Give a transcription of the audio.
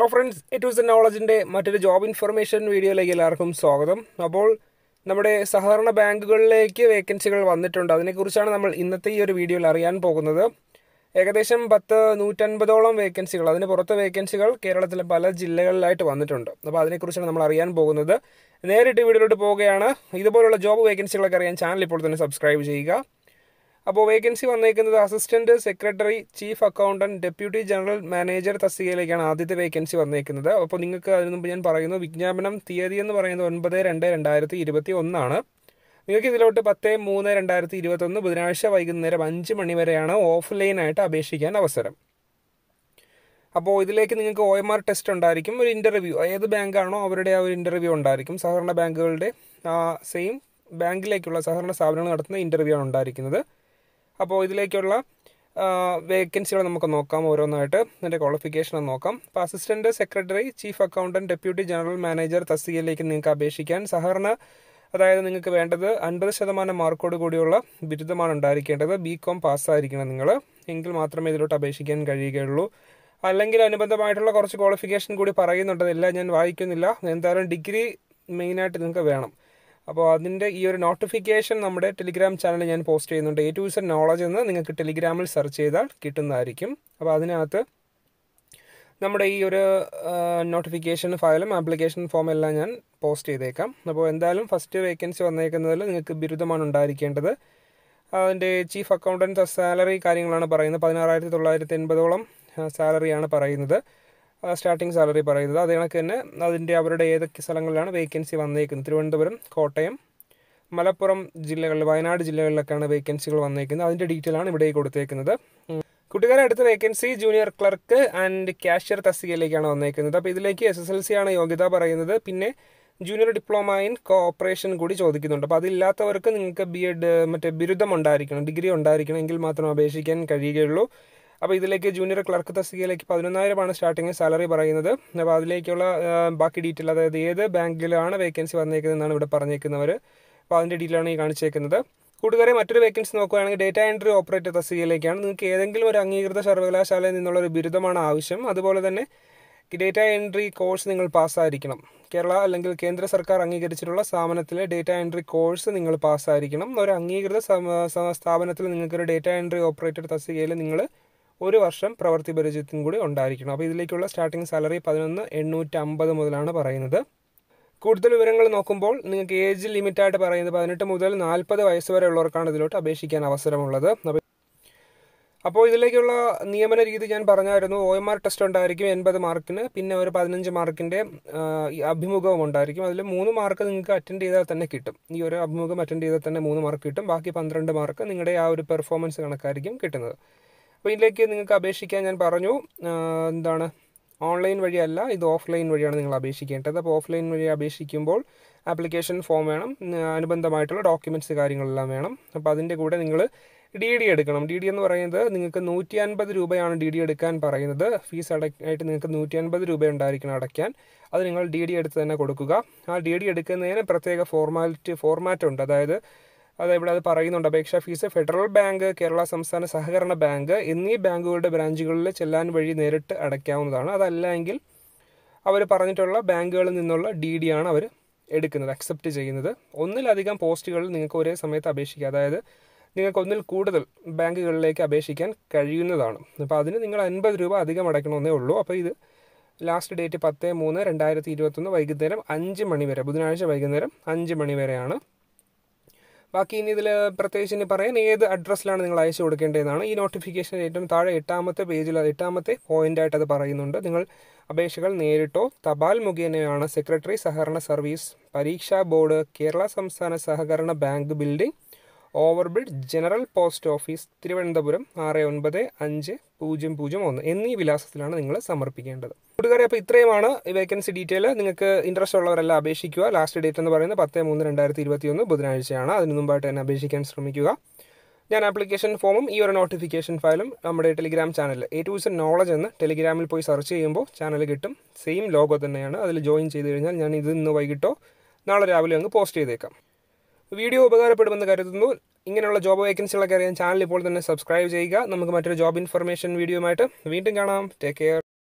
friends, it was the knowledge in the job information video like Swagadam. About നമ്മുടെ സഹകരണ ബാങ്കുകളിലേക്ക് വേക്കൻസികൾ വന്നിട്ടുണ്ട്. അതിനെക്കുറിച്ചാണ് നമ്മൾ ഇന്നത്തെ ഈ ഒരു വീഡിയോയിൽ അറിയാൻ പോകുന്നത്. ഏകദേശം 150ഓളം വേക്കൻസികൾ, അതിന് പുറത്തെ വേക്കൻസികൾ കേരളത്തിലെ പല ജില്ലകളിലായിട്ട് വന്നിട്ടുണ്ട്. അപ്പോൾ അതിനെക്കുറിച്ചാണ് നമ്മൾ അറിയാൻ പോകുന്നത്. നേരിട്ട് വീഡിയോയിലോട്ട് പോവുകയാണ്. ഇതുപോലുള്ള ജോബ് വേക്കൻസികളൊക്കെ അറിയാൻ ചാനൽ ഇപ്പോൾ തന്നെ സബ്സ്ക്രൈബ് ചെയ്യുക. അപ്പോൾ വേക്കൻസി വന്നേക്കുന്നത് assistant secretary, chief accountant, deputy general manager തസ്തികയിലേക്കാണ് ആദ്യത്തെ വേക്കൻസി വന്നേക്കുന്നത്. അപ്പോൾ നിങ്ങൾക്ക് അതിനു മുമ്പ് ഞാൻ പറയുന്നു, വിജ്ഞാപനം തീയതി എന്ന് പറയുന്നത് 9/2/2021 ആണ്. നിങ്ങൾക്ക് ഇതിലോട്ട് 10/3/2021 ബുധനാഴ്ച വൈകുന്നേരം 5 മണി വരെയാണ് ഓഫ്ലൈനായിട്ട് അപേക്ഷിക്കാൻ അവസരം. അപ്പോൾ ഇതിലേക്ക് നിങ്ങൾക്ക് OMR ടെസ്റ്റ് ഉണ്ടായിരിക്കും, ഒരു ഇൻ്റർവ്യൂ, ഏത് ബാങ്കാണോ അവരുടെ ആ ഒരു ഇൻ്റർവ്യൂ ഉണ്ടായിരിക്കും. സഹകരണ ബാങ്കുകളുടെ സെയിം ബാങ്കിലേക്കുള്ള സഹകരണ സ്ഥാപനങ്ങൾ നടത്തുന്ന ഇൻ്റർവ്യൂ ആണ് ഉണ്ടായിരിക്കുന്നത്. അപ്പോൾ ഇതിലേക്കുള്ള വേക്കൻസികൾ നമുക്ക് നോക്കാം ഓരോന്നായിട്ട്. അതിൻ്റെ ക്വാളിഫിക്കേഷൻ നോക്കാം. അപ്പോൾ assistant secretary, chief accountant, deputy general manager തസ്തികയിലേക്ക് നിങ്ങൾക്ക് അപേക്ഷിക്കാൻ സഹകരണ, അതായത് നിങ്ങൾക്ക് വേണ്ടത് 50% മാർക്കോട് കൂടിയുള്ള ബിരുദമാണ് ഉണ്ടായിരിക്കേണ്ടത്. BCom പാസ്സായിരിക്കണം നിങ്ങൾ, എങ്കിൽ മാത്രമേ ഇതിലോട്ട് അപേക്ഷിക്കാൻ കഴിയുകയുള്ളൂ. അല്ലെങ്കിൽ അനുബന്ധമായിട്ടുള്ള കുറച്ച് ക്വാളിഫിക്കേഷൻ കൂടി പറയുന്നുണ്ട്, എല്ലാം ഞാൻ വായിക്കുന്നില്ല. എന്തായാലും ഡിഗ്രി മെയിനായിട്ട് നിങ്ങൾക്ക് വേണം. അപ്പോൾ അതിൻ്റെ ഈ ഒരു നോട്ടിഫിക്കേഷൻ നമ്മുടെ ടെലിഗ്രാം ചാനലിൽ ഞാൻ പോസ്റ്റ് ചെയ്യുന്നുണ്ട്. A to Z നോളജ് എന്ന് നിങ്ങൾക്ക് ടെലിഗ്രാമിൽ സെർച്ച് ചെയ്താൽ കിട്ടുന്നതായിരിക്കും. അപ്പോൾ അതിനകത്ത് നമ്മുടെ ഈ ഒരു നോട്ടിഫിക്കേഷൻ ഫയലും ആപ്ലിക്കേഷൻ ഫോം എല്ലാം ഞാൻ പോസ്റ്റ് ചെയ്തേക്കാം. അപ്പോൾ എന്തായാലും ഫസ്റ്റ് വേക്കൻസി വന്നേക്കുന്നതിൽ നിങ്ങൾക്ക് ബിരുദമാണ് ഉണ്ടായിരിക്കേണ്ടത്. അതിൻ്റെ ചീഫ് അക്കൗണ്ടൻറ്റ് സാലറി കാര്യങ്ങളാണ് പറയുന്നത്. 16,980ഓളം സാലറിയാണ് പറയുന്നത്, സ്റ്റാർട്ടിംഗ് സാലറി പറയുന്നത്. അത് കണക്ക് തന്നെ അതിൻ്റെ അവരുടെ ഏതൊക്കെ സ്ഥലങ്ങളിലാണ് വേക്കൻസി വന്നേക്കുന്നത്. തിരുവനന്തപുരം, കോട്ടയം, മലപ്പുറം ജില്ലകളിൽ, വയനാട് ജില്ലകളിലൊക്കെയാണ് വേക്കൻസികൾ വന്നേക്കുന്നത്. അതിൻ്റെ ഡീറ്റെയിൽ ആണ് ഇവിടെ കൊടുത്തേക്കുന്നത്. കൂട്ടുകാരെ, അടുത്ത vacancy junior clerk and cashier തസ്തികയിലേക്കാണ് വന്നേക്കുന്നത്. അപ്പോൾ ഇതിലേക്ക് SSLC ആണ് യോഗ്യത പറയുന്നത്. പിന്നെ ജൂനിയർ ഡിപ്ലോമ ഇൻ കോഓപ്പറേഷൻ കൂടി ചോദിക്കുന്നുണ്ട്. അപ്പോൾ അതില്ലാത്തവർക്ക് നിങ്ങൾക്ക് B.Ed ബിരുദം ഉണ്ടായിരിക്കണം, ഡിഗ്രി ഉണ്ടായിരിക്കണം, എങ്കിൽ മാത്രം അപേക്ഷിക്കാൻ കഴിയുകയുള്ളൂ. അപ്പോൾ ഇതിലേക്ക് ജൂനിയർ ക്ലർക്ക് തസ്തികയിലേക്ക് 11,000 സ്റ്റാർട്ടിങ് സാലറി പറയുന്നത്. അപ്പോൾ അതിലേക്കുള്ള ബാക്കി ഡീറ്റെയിൽ, അതായത് ഏത് ബാങ്കിലാണ് വേക്കൻസി വന്നേക്കുന്നതെന്നാണ് ഇവിടെ പറഞ്ഞേക്കുന്നവർ. അപ്പോൾ അതിൻ്റെ ഡീറ്റെയിലാണ് ഈ കാണിച്ചേക്കുന്നത്. കൂട്ടുകാരെ, മറ്റൊരു വേക്കൻസി നോക്കുകയാണെങ്കിൽ ഡേറ്റ എൻട്രി ഓപ്പറേറ്റർ തസ്തികയിലേക്കാണ്. നിങ്ങൾക്ക് ഏതെങ്കിലും ഒരു അംഗീകൃത സർവകലാശാലയിൽ നിന്നുള്ളൊരു ബിരുദമാണ് ആവശ്യം. അതുപോലെ തന്നെ ഡേറ്റ എൻട്രി കോഴ്സ് നിങ്ങൾ പാസ്സായിരിക്കണം. കേരള അല്ലെങ്കിൽ കേന്ദ്ര സർക്കാർ അംഗീകരിച്ചിട്ടുള്ള സ്ഥാപനത്തിലെ ഡേറ്റ എൻട്രി കോഴ്സ് നിങ്ങൾ പാസ്സായിരിക്കണം. ഒരു അംഗീകൃത സ്ഥാപനത്തിൽ നിങ്ങൾക്കൊരു ഡേറ്റ എൻട്രി ഓപ്പറേറ്റർ തസ്തികയിൽ നിങ്ങൾ 1 വർഷം പ്രവൃത്തി പരിചയത്തും കൂടി ഉണ്ടായിരിക്കണം. അപ്പോൾ ഇതിലേക്കുള്ള സ്റ്റാർട്ടിംഗ് സാലറി 11,850 മുതലാണ് പറയുന്നത്. കൂടുതൽ വിവരങ്ങൾ നോക്കുമ്പോൾ നിങ്ങൾക്ക് ഏജ് ലിമിറ്റായിട്ട് പറയുന്നത് 18 മുതൽ 40 വയസ്സ് വരെ ഉള്ളവർക്കാണ് ഇതിലോട്ട് അപേക്ഷിക്കാൻ അവസരമുള്ളത്. അപ്പോൾ ഇതിലേക്കുള്ള നിയമന രീതി ഞാൻ പറഞ്ഞായിരുന്നു. OMR ടെസ്റ്റ് ഉണ്ടായിരിക്കും 80 മാർക്കിന്, പിന്നെ ഒരു 15 മാർക്കിൻ്റെ അഭിമുഖവും ഉണ്ടായിരിക്കും. അതിൽ 3 മാർക്ക് നിങ്ങൾക്ക് അറ്റൻഡ് ചെയ്താൽ തന്നെ കിട്ടും. ഈ ഒരു അഭിമുഖം അറ്റൻഡ് ചെയ്താൽ തന്നെ 3 മാർക്ക് കിട്ടും. ബാക്കി 12 മാർക്ക് നിങ്ങളുടെ ആ ഒരു പെർഫോമൻസ് കണക്കായിരിക്കും കിട്ടുന്നത്. അപ്പോൾ ഇതിലേക്ക് നിങ്ങൾക്ക് അപേക്ഷിക്കാൻ ഞാൻ പറഞ്ഞു, ഓൺലൈൻ വഴിയല്ല, ഇത് ഓഫ്ലൈൻ വഴിയാണ് നിങ്ങൾ അപേക്ഷിക്കേണ്ടത്. അപ്പോൾ ഓഫ്ലൈൻ വഴി അപേക്ഷിക്കുമ്പോൾ ആപ്ലിക്കേഷൻ ഫോം വേണം, അനുബന്ധമായിട്ടുള്ള ഡോക്യുമെൻറ്റ്സ് കാര്യങ്ങളെല്ലാം വേണം. അപ്പോൾ അതിൻ്റെ കൂടെ നിങ്ങൾ DD എടുക്കണം. DD എന്ന് പറയുന്നത് നിങ്ങൾക്ക് 150 രൂപയാണ് DD എടുക്കാൻ പറയുന്നത്. ഫീസ് ആയിട്ട് നിങ്ങൾക്ക് 150 രൂപ ഉണ്ടായിരിക്കണം അടയ്ക്കാൻ. അത് നിങ്ങൾ DD എടുത്ത് തന്നെ കൊടുക്കുക. ആ DD എടുക്കുന്നതിന് പ്രത്യേക ഫോർമാറ്റ് ഉണ്ട്. അതായത് ഇവിടെ അത് പറയുന്നുണ്ട്. അപേക്ഷാ ഫീസ് ഫെഡറൽ ബാങ്ക്, കേരള സംസ്ഥാന സഹകരണ ബാങ്ക് എന്നീ ബാങ്കുകളുടെ ബ്രാഞ്ചുകളിൽ ചെല്ലാൻ വഴി നേരിട്ട് അടയ്ക്കാവുന്നതാണ്. അതല്ലെങ്കിൽ അവർ പറഞ്ഞിട്ടുള്ള ബാങ്കുകളിൽ നിന്നുള്ള DD ആണ് അവർ എടുക്കുന്നത്, അക്സെപ്റ്റ് ചെയ്യുന്നത്. ഒന്നിലധികം പോസ്റ്റുകളിൽ നിങ്ങൾക്ക് ഒരേ സമയത്ത് അപേക്ഷിക്കുക. അതായത് നിങ്ങൾക്ക് ഒന്നിൽ കൂടുതൽ ബാങ്കുകളിലേക്ക് അപേക്ഷിക്കാൻ കഴിയുന്നതാണ്. അപ്പോൾ അതിന് നിങ്ങൾ 50 രൂപ അധികം അടയ്ക്കണമെന്നേ ഉള്ളൂ. അപ്പോൾ ഇത് ലാസ്റ്റ് ഡേറ്റ് 10/3/2021 വൈകുന്നേരം 5 മണി വരെ, ബുധനാഴ്ച വൈകുന്നേരം 5 മണി വരെയാണ്. ബാക്കി ഇനി ഇതിൽ പ്രത്യേകിച്ച് ഇനി പറയാൻ ഏത് അഡ്രസ്സിലാണ് നിങ്ങൾ അയച്ചു കൊടുക്കേണ്ടതെന്നാണ്. ഈ നോട്ടിഫിക്കേഷൻ ഏറ്റവും താഴെ 8ാമത്തെ പേജിൽ 8ാമത്തെ പോയിൻ്റായിട്ട് അത് പറയുന്നുണ്ട്. നിങ്ങൾ അപേക്ഷകൾ നേരിട്ടോ തപാൽ മുഖേനയാണ് സെക്രട്ടറി, സഹകരണ സർവീസ്, പരീക്ഷാ ബോർഡ്, കേരള സംസ്ഥാന സഹകരണ bank building, overbridge, general post office, Thiruvananthapuram 69501 എന്നീ വിലാസത്തിലാണ് നിങ്ങൾ സമർപ്പിക്കേണ്ടത്. കൂട്ടുകാരെ, അപ്പോൾ ഇത്രയുമാണ് ഈ വേക്കൻസി ഡീറ്റെയിൽ. നിങ്ങൾക്ക് ഇൻട്രസ്റ്റ് ഉള്ളവരെല്ലാം അപേക്ഷിക്കുക. ലാസ്റ്റ് ഡേറ്റ് എന്ന് പറയുന്നത് 10/3/2021 ബുധനാഴ്ചയാണ്. അതിന് മുമ്പായിട്ട് തന്നെ അപേക്ഷിക്കാൻ ശ്രമിക്കുക. ഞാൻ ആപ്ലിക്കേഷൻ ഫോമും ഈ ഒരു നോട്ടിഫിക്കേഷൻ ഫയലും നമ്മുടെ Telegram channel A to Z knowledge എന്ന് ടെലിഗ്രാമിൽ പോയി സെർച്ച് ചെയ്യുമ്പോൾ ചാനൽ കിട്ടും. സെയിം ലോഗോ തന്നെയാണ്. അതിൽ ജോയിൻ ചെയ്ത് കഴിഞ്ഞാൽ ഞാൻ ഇത് ഇന്ന് വൈകിട്ടോ നാളെ രാവിലെ അങ്ങ് പോസ്റ്റ് ചെയ്തേക്കാം. വീഡിയോ ഉപകാരപ്പെടുമെന്ന് കരുതുന്നു. ഇങ്ങനെയുള്ള ജോബ് വേക്കൻസികളൊക്കെ അറിയാൻ ചാനൽ ഇപ്പോൾ തന്നെ സബ്സ്ക്രൈബ് ചെയ്യുക. നമുക്ക് മറ്റൊരു ജോബ് ഇൻഫർമേഷൻ വീഡിയോയുമായിട്ട് വീണ്ടും കാണാം. Take care.